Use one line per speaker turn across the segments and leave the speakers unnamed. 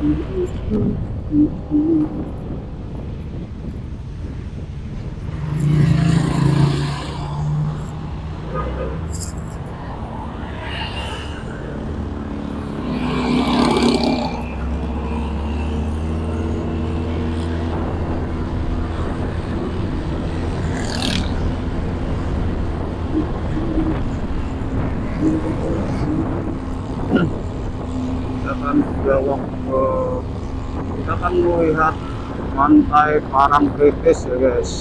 Belok ke, kita kan melihat pantai Parangtritis ya guys.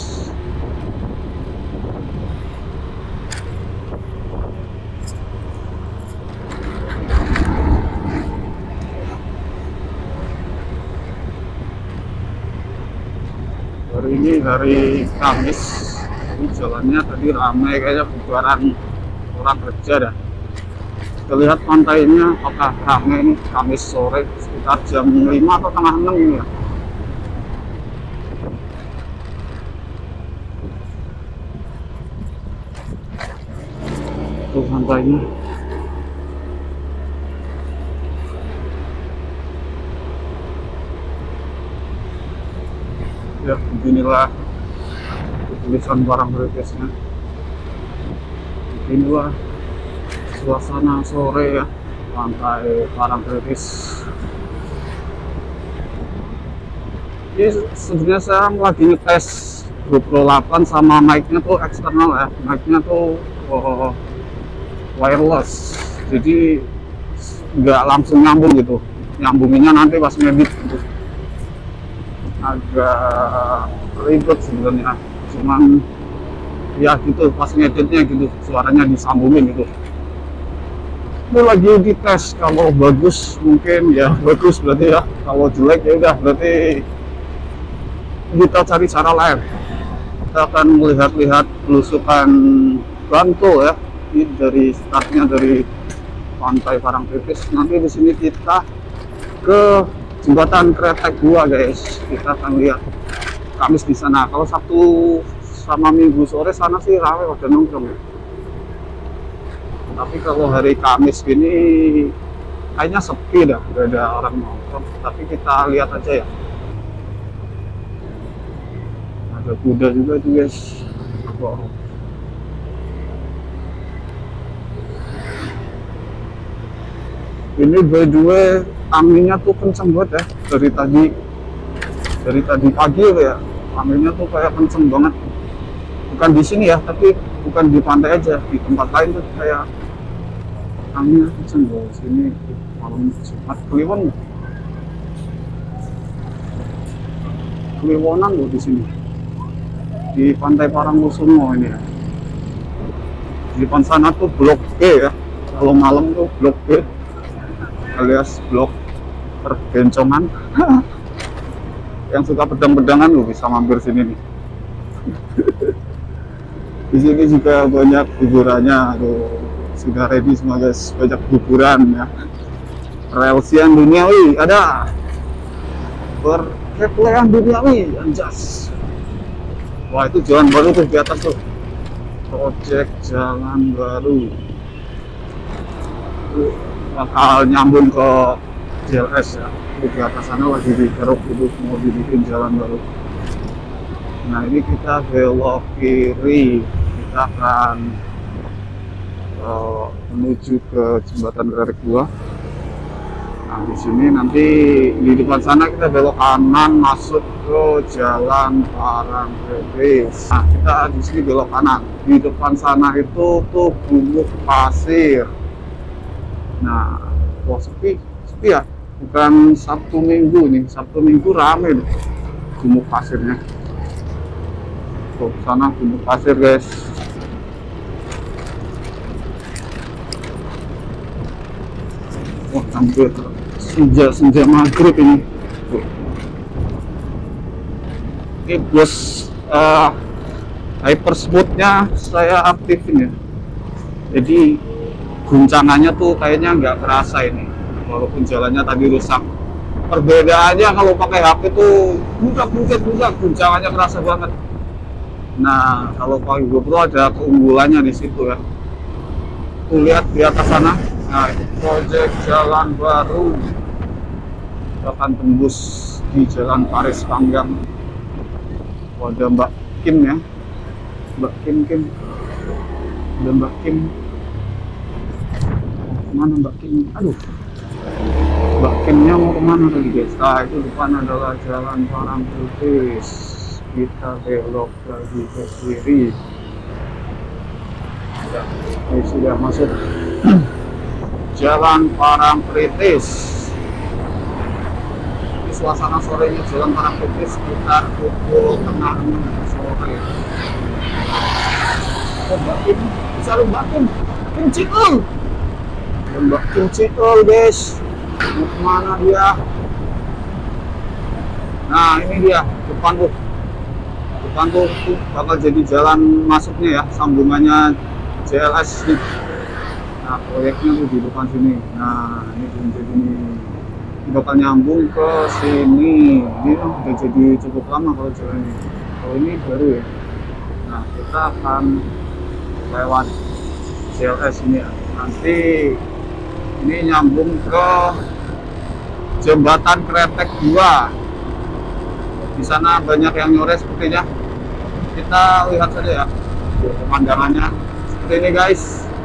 Hari ini hari Kamis, ini jalannya tadi ramai kayaknya bubaran orang kerja dah. Kita lihat pantainya apakah ramai ini Kamis sore sekitar jam 5 atau tengah 6 ini ya. Tuh pantainya. Ya beginilah tulisan Parangtritisnya. Inilah suasana sore ya pantai Parangtritis. Ini sebenarnya saya lagi ngetes GoPro 8 sama mic-nya tuh eksternal ya, mic-nya tuh wireless, jadi nggak langsung nyambung gitu, nyambunginnya nanti pas ngedit gitu. Agak ribet sebenarnya, cuman ya gitu pas ngeditnya gitu suaranya disambungin gitu. Ini lagi dites, kalau bagus mungkin ya bagus berarti ya, kalau jelek ya udah berarti kita cari cara lain. Kita akan melihat-lihat belusukan Bantul ya. Ini dari startnya dari pantai Parangtritis. Nanti di sini kita ke jembatan Kretek 2 guys. Kita akan lihat Kamis di sana. Kalau Sabtu sama Minggu sore sana sih ramai pada nongkrong ya. Tapi kalau hari Kamis gini kayaknya sepi dah, gak ada orang nongkrong. Tapi kita lihat aja ya. Ada kuda juga tuh guys. Wow. Ini by the way anginnya tuh kenceng banget ya dari tadi pagi ya, anginnya tuh kayak kenceng banget. Bukan di sini ya, tapi bukan di pantai aja, di tempat lain tuh kayak anginnya kenceng banget. Sini malam Jumat Kliwonan loh di sini, di pantai Parangkusumo ini ya. Di depan sana tuh blok B ya, kalau malam tuh blok B alias blok perbencongan. Yang suka pedang-pedangan lo bisa mampir sini nih. Di sini juga banyak hiburannya tuh, sudah ready semua guys, banyak hiburan ya. Relsian duniawi ada, perkeplean duniawi anjas. Wah itu jalan baru tuh di atas tuh, proyek jalan baru bakal nyambung ke JLS ya. Di atas sana lagi dikeruk itu, mau dibikin jalan baru. Nah ini kita belok kiri, kita akan menuju ke jembatan Kretek 2. Nah di sini nanti di depan sana kita belok kanan masuk ke jalan Parangtritis. Nah kita di sini belok kanan, di depan sana itu tuh gumuk pasir. Nah, wah sepi ya. Bukan Sabtu Minggu nih, Sabtu Minggu rame deh gumuk pasirnya. Tuh sana gumuk pasir guys. Wah hampir senja maghrib ini. Tuh. Ini bos hypersmoothnya saya aktifin ya. Jadi guncangannya tuh kayaknya nggak kerasa ini, walaupun jalannya tadi rusak. Perbedaannya kalau pakai HP tuh budak guncangannya kerasa banget. Nah kalau pakai GoPro ada keunggulannya di situ ya. Tuh lihat di atas sana, nah itu proyek jalan baru. kita akan tembus di Jalan Paris Panggang. Ada Mbak Kim ya, Mbak Kim. Ada Mbak Kim. Mana Mbak Kim? Aduh, Mbak Kimnya mau kemana lagi guys? Nah, itu depan adalah Jalan Parangtritis. Kita belok lagi ke kiri. Ya, ini sudah masuk Jalan Parangtritis. Ini suasana sorenya Jalan Parangtritis sekitar pukul 6 sore. Oh, Mbak Kim, bisa lu Mbak Kim, Ciul. Mbak Kim Ciul guys, mau kemana dia? Nah ini dia depan tuh bakal jadi jalan masuknya ya, sambungannya JLS nih. Nah proyeknya tuh di depan sini. Nah ini jadi ini bakal nyambung ke sini. Ini udah jadi cukup lama kalau jalan ini. Kalau ini baru ya. Nah kita akan lewat JLS ini ya. Nanti ini nyambung ke Jembatan Kretek 2. Di sana banyak yang nyore sepertinya. Kita lihat saja ya pemandangannya seperti ini guys.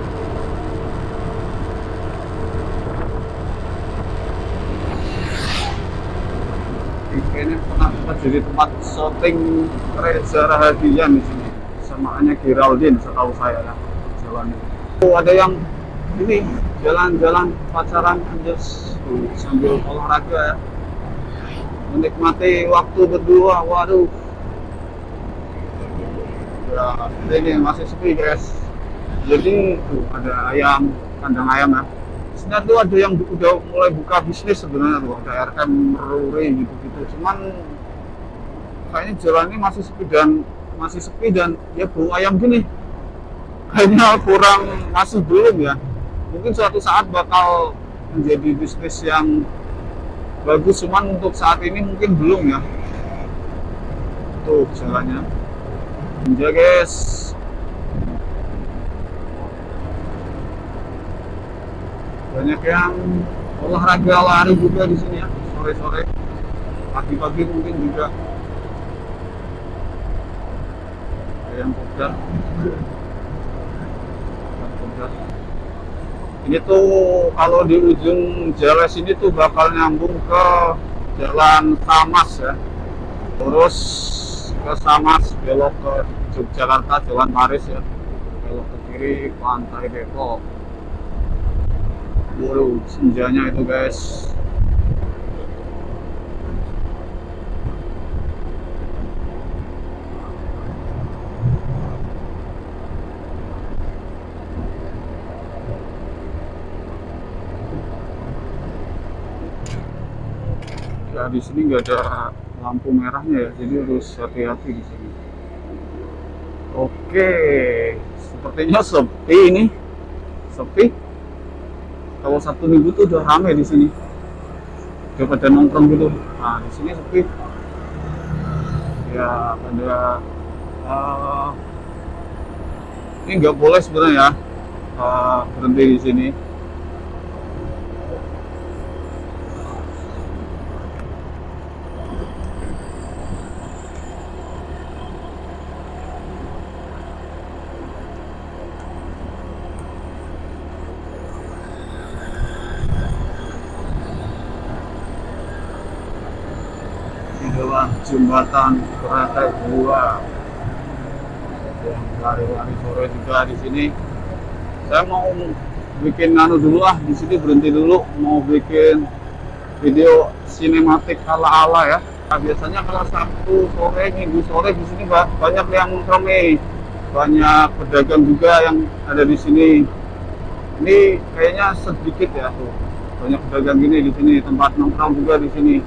Ini pernah jadi tempat syuting Reza Rahadian di sini. Samaannya Geraldine setahu saya ya jalannya. Oh, ada yang ini jalan-jalan pacaran anjas sambil olahraga ya. Menikmati waktu berdua. Waduh ya, ini masih sepi guys. Jadi tuh ada ayam, kandang ayam ya. Sebenarnya tuh ada yang udah mulai buka bisnis sebenarnya tuh, ada RM Ruri gitu-gitu. Cuman kayaknya jalan ini masih sepi dan ya bau ayam gini kayaknya masih belum ya. Mungkin suatu saat bakal menjadi bisnis yang bagus, cuman untuk saat ini mungkin belum ya. Tuh jalannya ya guys. Banyak yang olahraga lari juga di sini ya, sore-sore, pagi-pagi mungkin juga. Ada yang kopdar. Ini tuh kalau di ujung jalan sini tuh bakal nyambung ke Jalan Samas ya. Terus ke Samas belok ke Yogyakarta Jalan Paris ya. Belok ke kiri Pantai Depok. Waduh, senjanya itu guys. Ya di sini nggak ada lampu merahnya ya, jadi harus hati-hati di sini. Oke, sepertinya sepi ini, sepi. Kalau Sabtu Minggu tuh udah rame di sini, udah pada nongkrong gitu. Nah di sini sepi. Ya pada ini nggak boleh sebenarnya ya berhenti di sini. Adalah Jembatan Kretek 2 yang lari-lari sore juga di sini. Saya mau bikin dulu di sini, berhenti dulu, mau bikin video sinematik ala-ala ya. Nah, biasanya kalau Sabtu sore, Minggu sore di sini banyak yang ramai, banyak pedagang juga yang ada di sini. Ini kayaknya sedikit ya tuh, banyak pedagang gini di sini, tempat nongkrong juga di sini.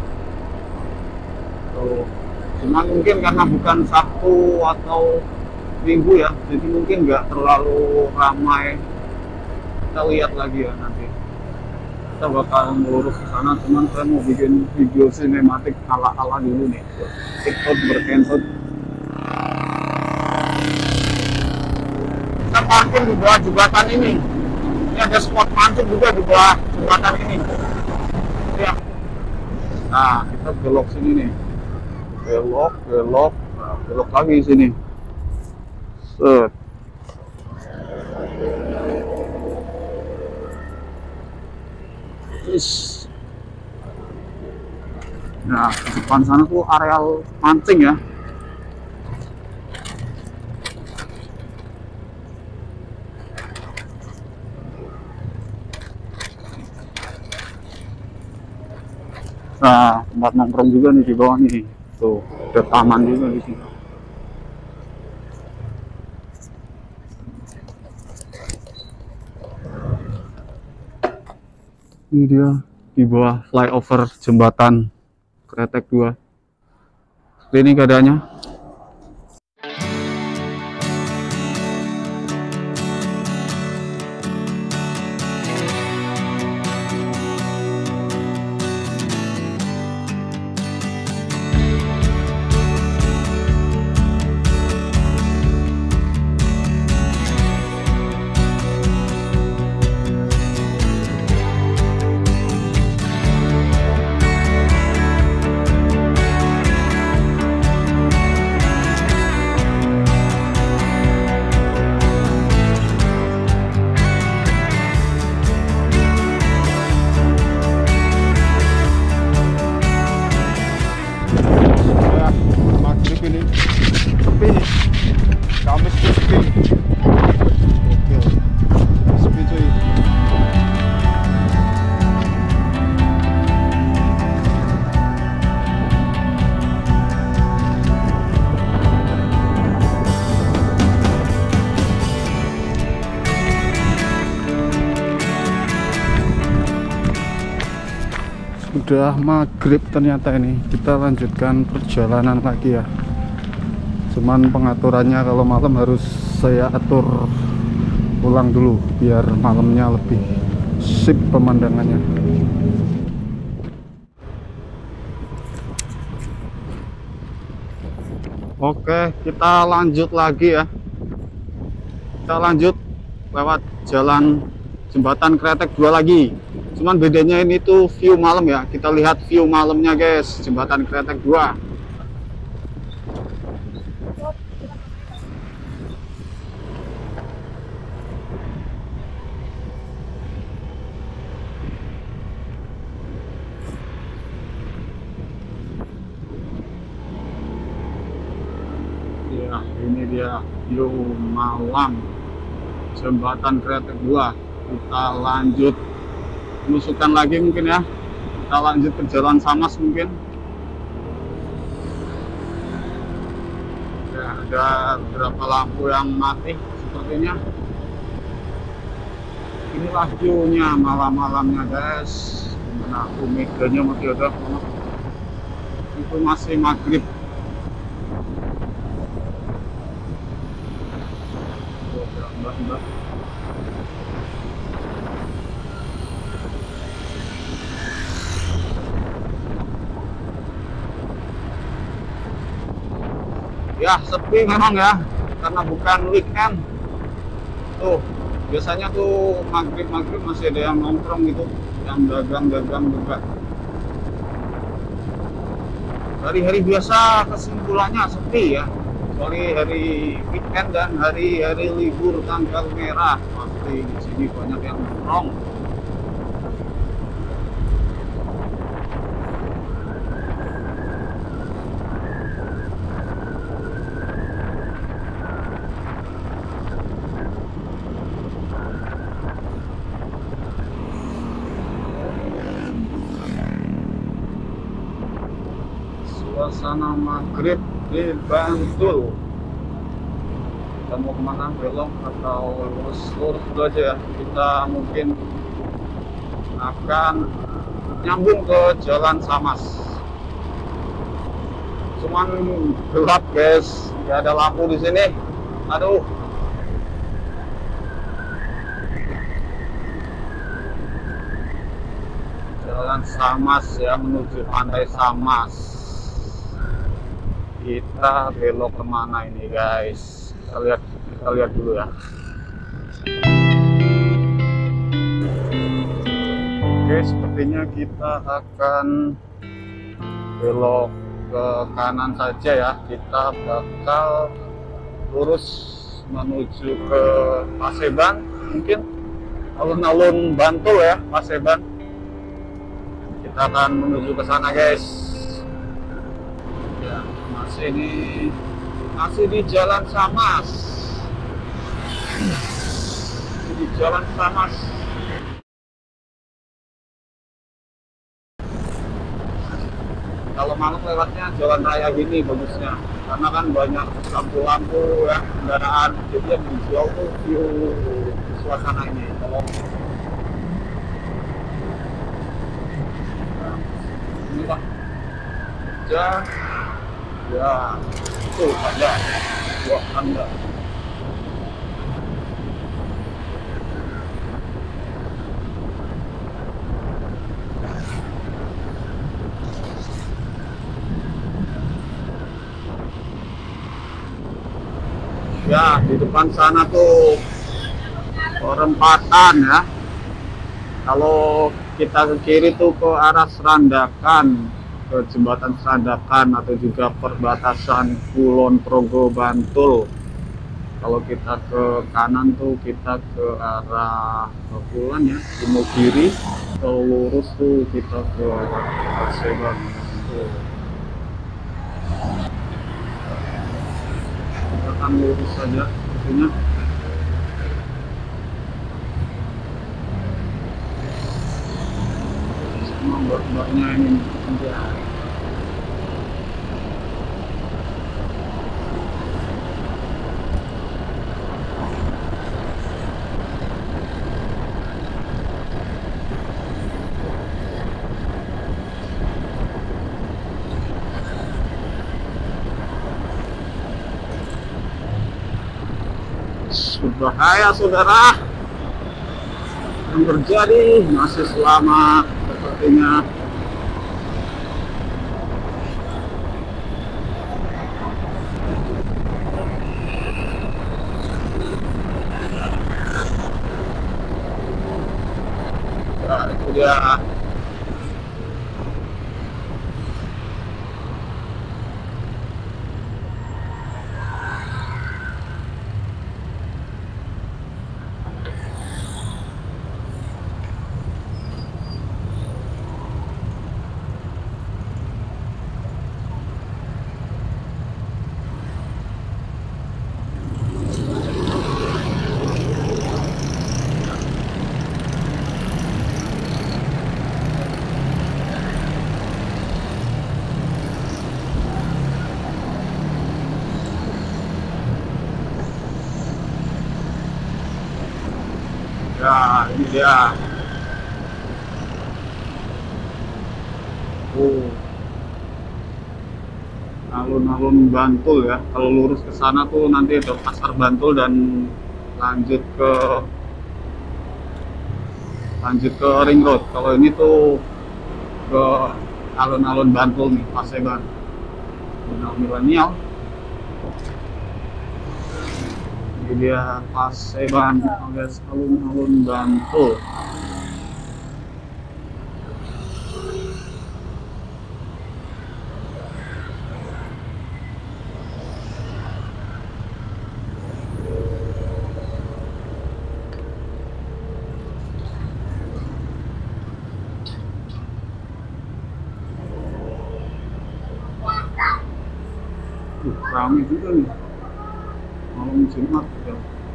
Cuman mungkin karena bukan Sabtu atau Minggu ya, jadi mungkin nggak terlalu ramai. Kita lihat lagi ya nanti. Kita bakal melurus ke sana, cuman saya mau bikin video sinematik ala-ala dulu nih. Tiktok berkentut. Kita parkir di bawah jembatan ini. Ini ada spot mancing juga di bawah jembatan ini. Ya. Nah, kita belok sini nih, belok belok, nah, belok lagi sini. Set. Is. Nah, di depan sana tuh areal mancing ya. Nah, tempat nongkrong juga nih di bawah nih. Tuh, ada taman juga di sini. Ini dia di bawah flyover jembatan Kretek 2. Ini keadaannya. Ini sepi nih, Kamis tuh sepi. Gokil, sepi cuy. Sudah maghrib ternyata ini, kita lanjutkan perjalanan lagi ya. Cuman pengaturannya kalau malam harus saya atur ulang dulu biar malamnya lebih sip pemandangannya. Oke, kita lanjut lagi ya. Kita lanjut lewat jalan jembatan Kretek 2 lagi. Cuman bedanya ini tuh view malam ya. Kita lihat view malamnya guys, jembatan Kretek 2. Ya, ini dia view malam jembatan Kretek 2. Kita lanjut belusukan lagi mungkin ya. Kita lanjut ke Jalan Samas mungkin. Ya, ada beberapa lampu yang mati sepertinya. Inilah view-nya malam-malamnya guys. Nah, meganya masih ada. Itu masih maghrib. Mbak. Ya sepi memang ya, karena bukan weekend. Tuh biasanya tuh maghrib masih ada yang nongkrong gitu, yang dagang juga. Hari-hari biasa kesimpulannya sepi ya, kecuali hari weekend dan hari-hari libur tanggal merah pasti di sini banyak yang nongkrong. Suasana maghrib di Bantul. Kita mau kemana, belok atau lurus dulu aja ya. Kita mungkin akan nyambung ke Jalan Samas. Cuman gelap guys, nggak ada lampu di sini. Aduh. Jalan Samas ya, menuju Pantai Samas. Kita belok kemana ini guys? Kita lihat dulu ya. Oke, sepertinya kita akan belok ke kanan saja ya, kita bakal lurus menuju ke Paseban, mungkin alun-alun Bantul ya, Paseban. Kita akan menuju ke sana guys ya. Masih di Jalan Samas, di Jalan Samas. Kalau malam lewatnya jalan raya gini bagusnya, karena kan banyak lampu-lampu ya, kendaraan, jadi yang visual tuh view suasana ini. Kalau inilah ya itu ada buah anda. Ya, di depan sana tuh perempatan ya. Kalau kita ke kiri tuh ke arah Serandakan, ke jembatan Serandakan atau juga perbatasan Kulon Progo Bantul. Kalau kita ke kanan tuh kita ke arah Kulon ya, Imogiri. Kalau lurus tuh kita ke Paseban. Kita akan lurus saja sepertinya. Sama mbak-mbaknya ini ya. Berbahaya saudara yang terjadi, masih selamat sepertinya. Nah, itu dia. Ya, ini dia. Alun-alun Bantul ya. Kalau lurus ke sana tuh nanti ada Pasar Bantul dan lanjut ke Ring Road. Kalau ini tuh ke alun-alun Bantul nih, Paseban. Milenial. Ini dia Paseban alias alun-alun Bantul. Ramai juga nih malam Jumat ya.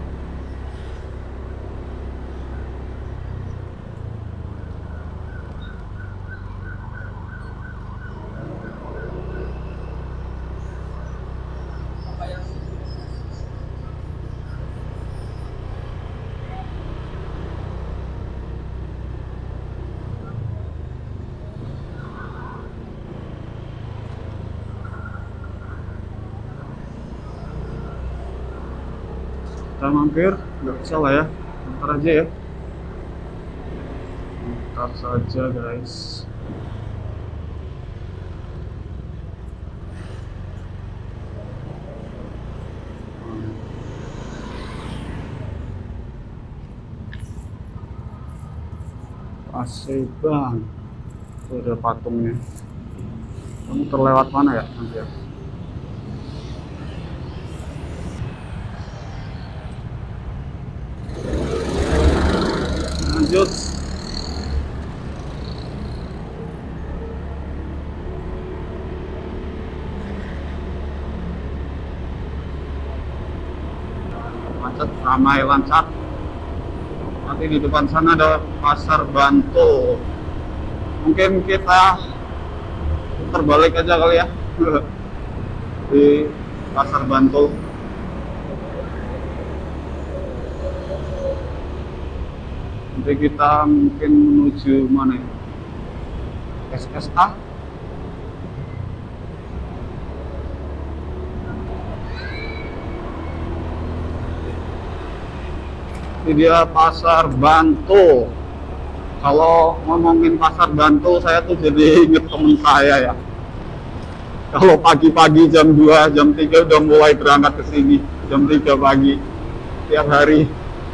Kita mampir, nggak bisa lah ya, ntar aja ya, ntar saja guys. Paseban, itu ada patungnya. Kamu terlewat mana ya nanti ya? Lanjut. Macet, ramai lancar. Nanti di depan sana ada pasar Bantul. Mungkin kita terbalik aja kali ya di pasar Bantul. Nanti kita mungkin menuju mana ya? SSA. Ini dia pasar Bantul. Kalau ngomongin pasar Bantul, saya tuh jadi inget temen saya ya. Kalau pagi-pagi jam 2, jam 3 udah mulai berangkat ke sini. Jam 3 pagi tiap hari.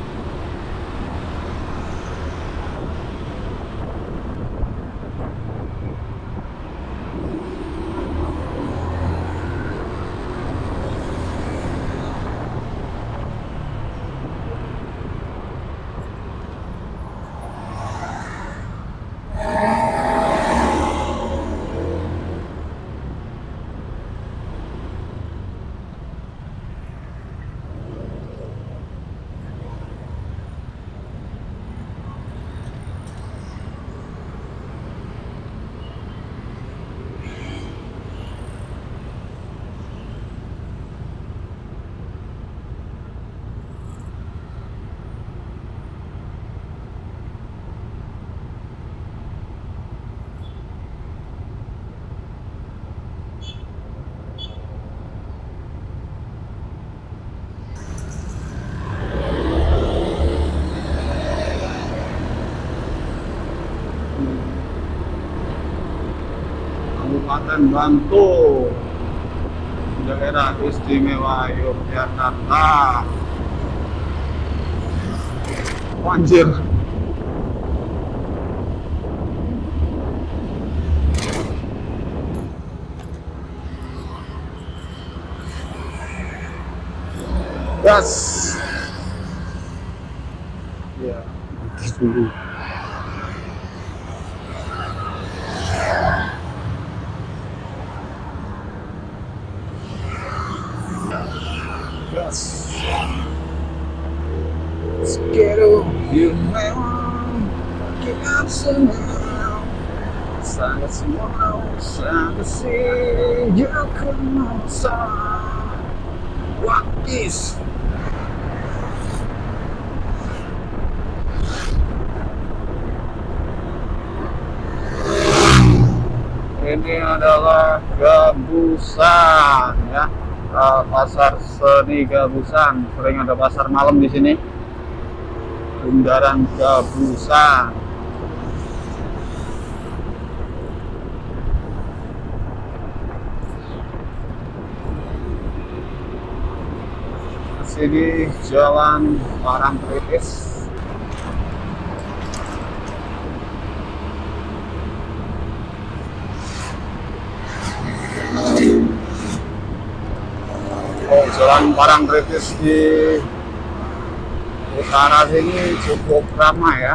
Kabupaten Bantul, daerah istimewa Yogyakarta. Anjir. Gas. Ya, dulu. Gas. Sekiru you memang kita senang, sangat semua sangat sejak masa. What is? Ini adalah Gabusan ya, pasar seni Gabusan. Sering ada pasar malam di sini. Bundaran Gabusan. Sini Jalan Parangtritis. Oh, Jalan Parangtritis di utara sini cukup ramai ya,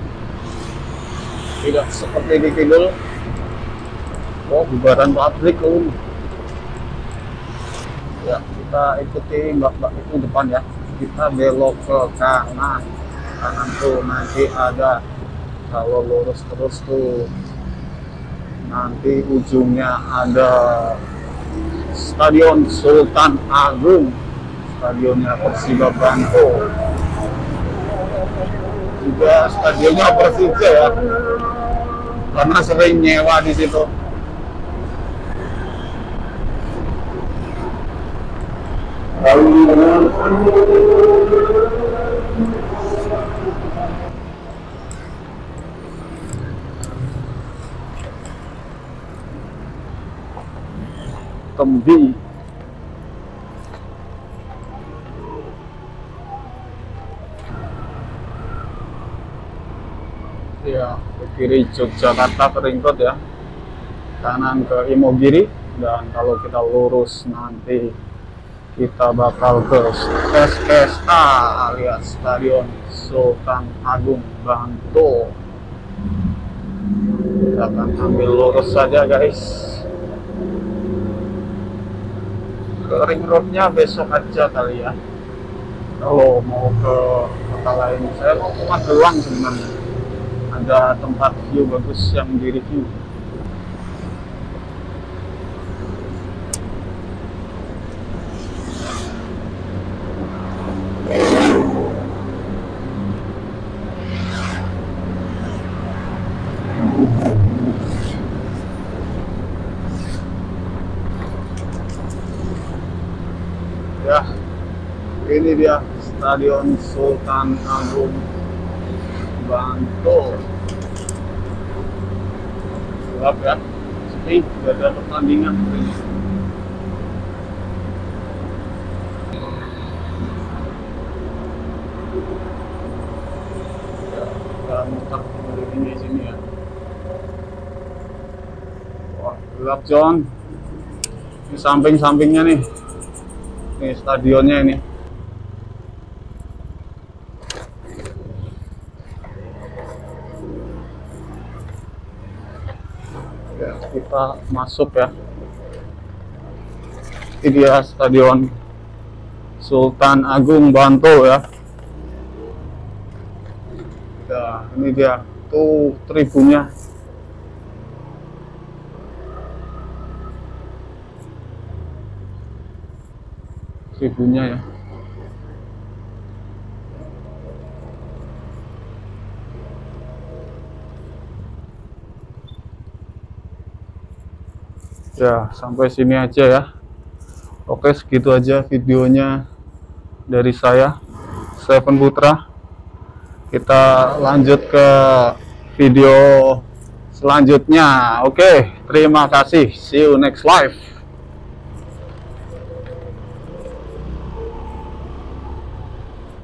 tidak seperti di kidul. Oh, bubaran pabrik loh. Ya, kita ikuti mbak-mbak itu depan ya. Kita belok ke kanan. Kanan tuh nanti ada, kalau lurus terus tuh nanti ujungnya ada Stadion Sultan Agung, stadionnya Persiba Bantul. Juga stadionnya Persija ya, karena sering nyewa di situ. Kembi. Ya, ke kiri Yogyakarta Ring Road ya. kanan ke Imogiri, dan kalau kita lurus nanti kita bakal ke SSA alias Stadion Sultan Agung Bantul. Kita akan ambil lurus saja guys. Ke ring roadnya besok aja kali ya, kalau mau ke kota lain. Saya mau ke Magelang sebenarnya, ada tempat view bagus yang di review. Ya, ini dia Stadion Sultan Agung Bantul. Gelap ya, sepi, tidak ada pertandingan ini. Ya, kita muter di sini ya. Wah, gelap John. Ini samping-sampingnya nih. Ini stadionnya ini. Ya, kita masuk ya. Ini dia Stadion Sultan Agung Bantul ya. Ya, ini dia tuh tribunnya. Tribunnya ya. Ya, sampai sini aja ya. Oke, segitu aja videonya dari saya, Seven Putra. Kita lanjut ke video selanjutnya. Oke, terima kasih. See you next live.